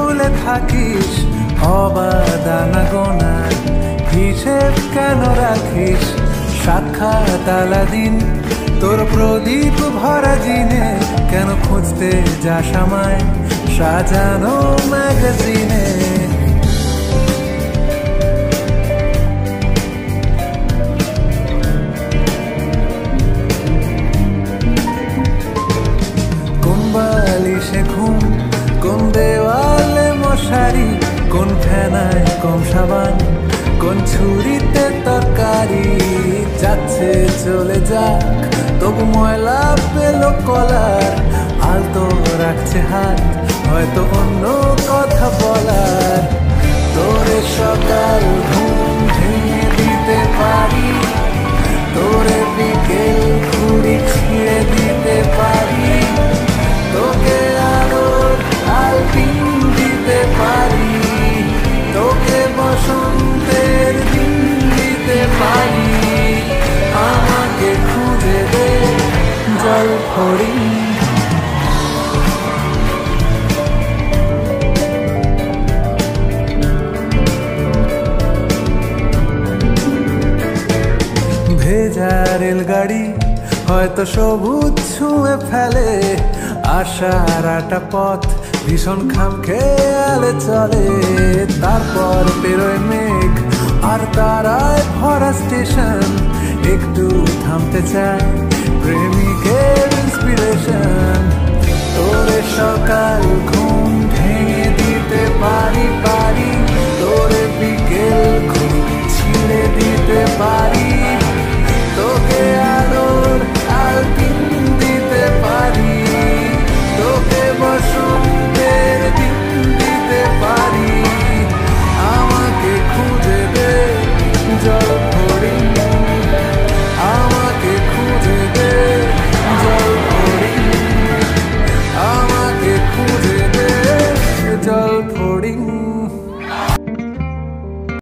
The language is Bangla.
ভুলে থাকিস অবাদানা গোনা হিসেব কেন রাখিস সাক্ষাৎ আলাদিন তোর প্রদীপ ভরা জিনে কেন খুঁজতে যাস আমায় সাজানো ম্যাগাজিনে কোন বালিশে ঘুম কোন দেওয়ালে মশারি কোন ফেনায় কম সাবান কোন ছুরিতে তরকারি যাচ্ছে চলে যাক তবু ময়লা পেল কলার আলতো রাখছে হাত হয়তো অন্য কথা বলার তোরে সকাল ঘুম ভেঙে দিতে পারি তোরে বিকেল ঘুরি ছিঁড়ে দিতে পারি তোকে আরো আলপিন দিতে পারি তোকে বসন্তের দিন দিতে পারি আমাকে খুঁজে দে জল হরিণ ভেজা রেলগাড়ি হয়তো সবুজ ছুঁয়ে ফেলে আশার একটা পথ ভীষণ খাম খেয়ালে চলে তারপর পেরোয় মেঘ আর তারায় ভরা স্টেশন একটু থামতে চায় প্রেমিকের ইন্সপিরেশন তোরে সকাল ঘুম